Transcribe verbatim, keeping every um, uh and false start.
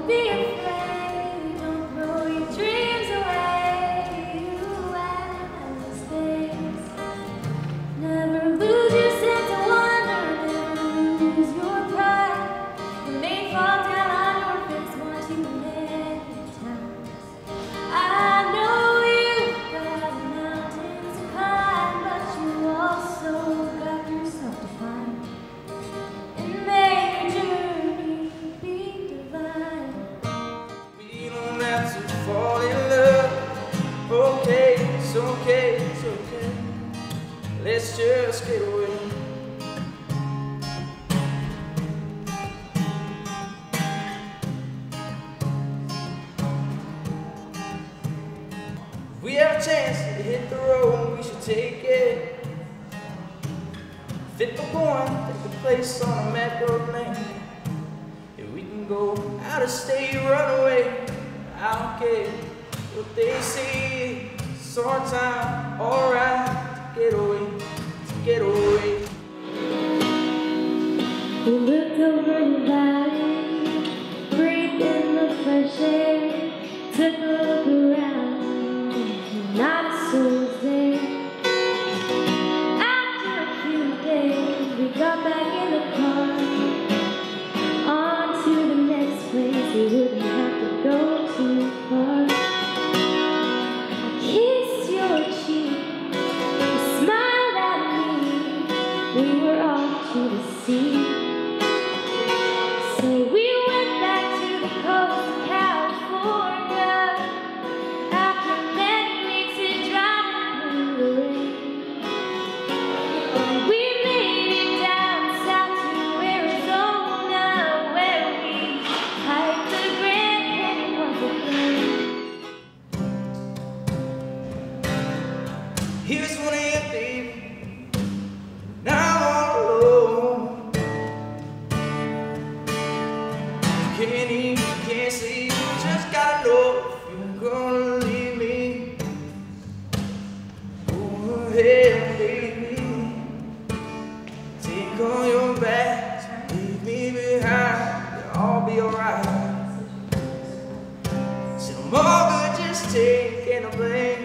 be afraid, don't throw your dreams away. You have mistakes. Never lose your sense of wonder, never lose your pride. You may fall down on your face one too many times. I know you've got mountains to climb, but you also got yourself to find. And may your journey be divine. We don't have to fall in love. Okay, it's okay, it's okay. Let's just get away. If we have a chance to hit the road, we should take it. Fit the one, take the place on a map of land. If we can go out of state, run away, I don't care what they say. It's our time, alright, to get away, to get away. We looked over the valley, breathed in the fresh air, took a look around, not a soul was there. After a few days, we got back in the car, on to the next place. We wouldn't have to go too far. I kissed your cheek, you smiled at me. We were off to the sea. So we went back to the coast of California after many weeks of driving through the rain. And we made it down south to Arizona, where we hiked the Grand Canyon once again. Here's one of your baby, now I'm all alone. You can't eat, you can't sleep, you just gotta know if you're gonna leave me. Go ahead, baby, take on your bags, leave me behind, it'll all be alright. So I'm all good, just taking the blame.